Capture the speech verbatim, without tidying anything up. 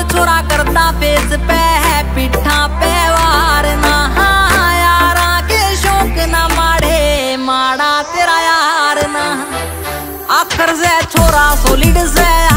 छोरा करता फेस पे है पिठा पे वार ना। यारा के शौक ना माड़े माड़ा तेरा यार ना। आखर से छोरा सोलिड से